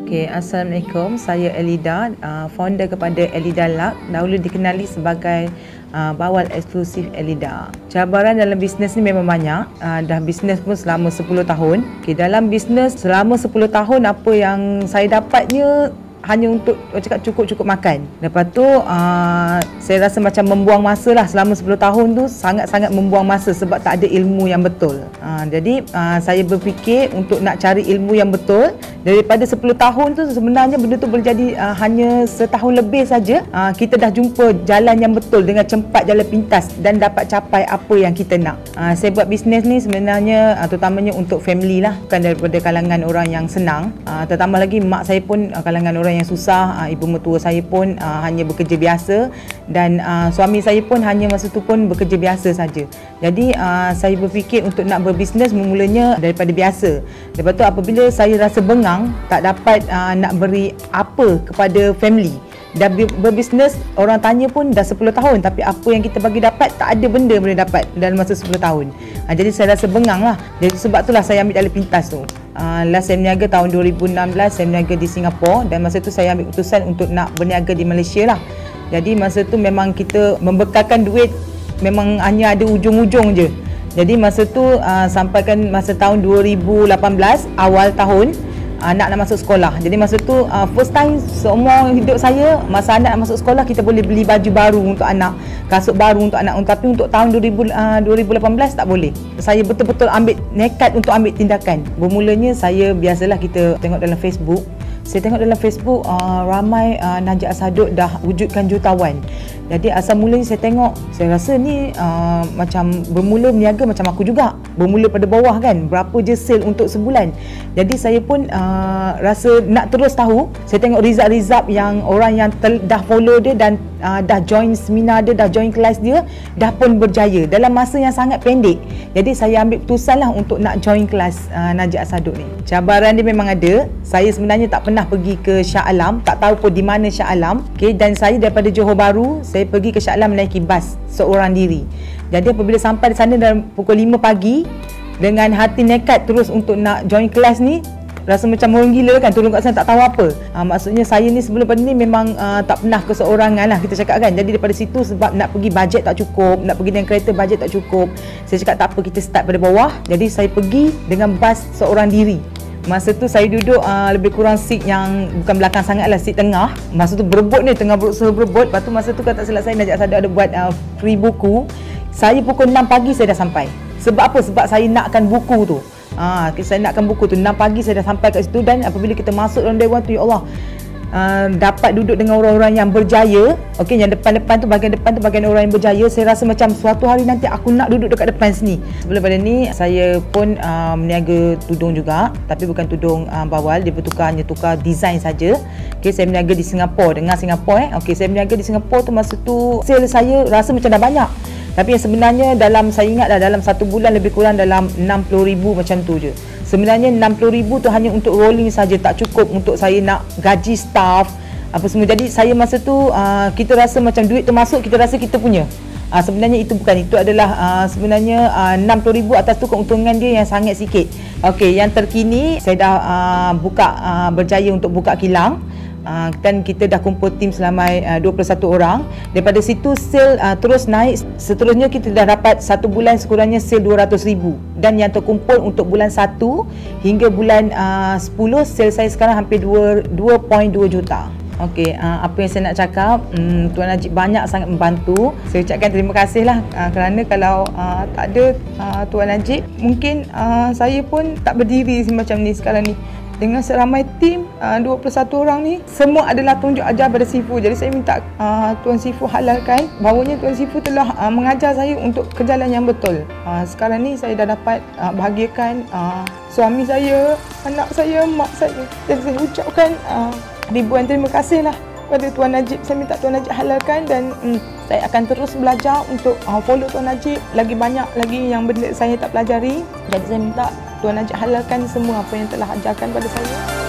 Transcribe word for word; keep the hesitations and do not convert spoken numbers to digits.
Okey, Assalamualaikum. Saya Elida, uh, founder kepada Elida Luck, dahulu dikenali sebagai uh, bawal eksklusif Elida. Cabaran dalam bisnes ni memang banyak. Uh, dah bisnes pun selama sepuluh tahun. Okey, dalam bisnes selama sepuluh tahun, apa yang saya dapatnya hanya untuk cakap cukup-cukup makan. Lepas tu uh, saya rasa macam membuang masa lah. Selama sepuluh tahun tu sangat-sangat membuang masa sebab tak ada ilmu yang betul. uh, Jadi uh, saya berfikir untuk nak cari ilmu yang betul. Daripada sepuluh tahun tu sebenarnya benda tu boleh jadi uh, hanya setahun lebih saja. uh, Kita dah jumpa jalan yang betul dengan cepat, jalan pintas, dan dapat capai apa yang kita nak. uh, Saya buat bisnes ni sebenarnya uh, terutamanya untuk family lah, bukan daripada kalangan orang yang senang. uh, Tertambah lagi mak saya pun uh, kalangan orang yang susah. uh, Ibu mertua saya pun uh, hanya bekerja biasa, dan uh, suami saya pun hanya masa tu pun bekerja biasa saja. Jadi uh, saya berfikir untuk nak berbisnes memulanya daripada biasa. Lepas tu apabila saya rasa bengang, tak dapat uh, nak beri apa kepada family, dah berbisnes, orang tanya pun dah sepuluh tahun, tapi apa yang kita bagi dapat, tak ada benda boleh dapat dalam masa sepuluh tahun. uh, Jadi saya rasa bengang lah. Jadi sebab itulah saya ambil jalan pintas tu. Uh, last saya berniaga tahun dua ribu enam belas, saya berniaga di Singapura, dan masa tu saya ambil keputusan untuk nak berniaga di Malaysia lah. Jadi masa tu memang kita membekalkan duit memang hanya ada ujung-ujung je. Jadi masa tu uh, sampaikan masa tahun dua ribu lapan belas, awal tahun, anak nak masuk sekolah. Jadi masa tu uh, first time seumur hidup saya, masa anak nak masuk sekolah, kita boleh beli baju baru untuk anak, kasut baru untuk anak. Tapi untuk tahun dua ribu, uh, dua ribu lapan belas tak boleh. Saya betul-betul ambil nekat untuk ambil tindakan. Bermulanya saya, biasalah kita tengok dalam Facebook. Saya tengok dalam Facebook uh, ramai uh, Najib Asaduk dah wujudkan jutawan. Jadi asal mulanya saya tengok, saya rasa ni uh, macam bermula berniaga macam aku juga. Bermula pada bawah kan, berapa je sale untuk sebulan. Jadi saya pun uh, rasa nak terus tahu. Saya tengok result-result yang orang yang tel- dah follow dia dan uh, dah join seminar dia, dah join kelas dia, dah pun berjaya dalam masa yang sangat pendek. Jadi saya ambil keputusan lah untuk nak join kelas uh, Najib Asaduk ni. Cabaran dia memang ada. Saya sebenarnya tak pernah pergi ke Shah Alam, tak tahu pun di mana Shah Alam. Okay, dan saya daripada Johor Bahru, saya pergi ke Shah Alam menaiki bas seorang diri. Jadi apabila sampai di sana dalam pukul lima pagi, dengan hati nekat terus untuk nak join kelas ni, rasa macam orang gila kan, turun kat sana tak tahu apa. Ha, maksudnya saya ni sebelum pada ni memang uh, tak pernah keseorangan lah, kita cakap kan. Jadi daripada situ, sebab nak pergi bajet tak cukup, nak pergi dengan kereta bajet tak cukup, saya cakap tak apa, kita start pada bawah. Jadi saya pergi dengan bas seorang diri. Masa tu saya duduk uh, lebih kurang seat yang bukan belakang sangat lah, seat tengah. Masa tu berebut ni, tengah berusaha berebut. Lepas tu masa tu, kalau tak silap saya, Najib Asaduk ada buat uh, free buku. Saya pukul enam pagi saya dah sampai. Sebab apa? Sebab saya nakkan buku tu. Ah, saya nakkan buku tu. enam pagi saya dah sampai kat situ, dan apabila kita masuk dalam dewan tu, ya Allah, uh, dapat duduk dengan orang-orang yang berjaya. Okey, yang depan-depan tu, bahagian depan tu bahagian orang yang berjaya. Saya rasa macam suatu hari nanti aku nak duduk dekat depan sini. Sebelum pada ni, saya pun uh, meniaga tudung juga, tapi bukan tudung uh, bawal. Dia bertukar, hanya tukar design saja. Okey, saya meniaga di Singapura, dengar Singapura eh. Okey, saya meniaga di Singapura tu, masa tu sale saya rasa macam dah banyak. Tapi yang sebenarnya dalam, saya ingat dah dalam satu bulan lebih kurang dalam enam puluh ribu macam tu je. Sebenarnya enam puluh ribu tu hanya untuk rolling saja, tak cukup untuk saya nak gaji staff apa semua. Jadi saya masa tu uh, kita rasa macam duit tu masuk, kita rasa kita punya. Uh, sebenarnya itu bukan, itu adalah uh, sebenarnya uh, enam puluh ribu atas tu keuntungan dia yang sangat sikit. Okey, yang terkini saya dah uh, buka uh, berjaya untuk buka kilang. Uh, dan kita dah kumpul tim selama uh, dua puluh satu orang. Daripada situ sale uh, terus naik. Seterusnya kita dah dapat satu bulan sekurangnya sale dua ratus ribu. Dan yang terkumpul untuk bulan satu hingga bulan uh, sepuluh, sale saya sekarang hampir dua perpuluhan dua juta. Okey, uh, apa yang saya nak cakap, um, Tuan Najib banyak sangat membantu. Saya ucapkan terima kasih lah, uh, kerana kalau uh, tak ada uh, Tuan Najib, mungkin uh, saya pun tak berdiri macam ni sekarang ni. Dengan seramai tim uh, dua puluh satu orang ni, semua adalah tunjuk ajar pada Sifu. Jadi saya minta uh, Tuan Sifu halalkan bahawanya Tuan Sifu telah uh, mengajar saya untuk ke jalan yang betul. Uh, sekarang ni saya dah dapat uh, bahagiakan uh, suami saya, anak saya, mak saya. Jadi saya ucapkan uh, ribuan terima kasih lah pada Tuan Najib. Saya minta Tuan Najib halalkan, dan um, saya akan terus belajar untuk uh, follow Tuan Najib. Lagi banyak lagi yang benda saya tak pelajari. Jadi saya minta Tuan Najib halalkan semua apa yang telah ajarkan pada saya.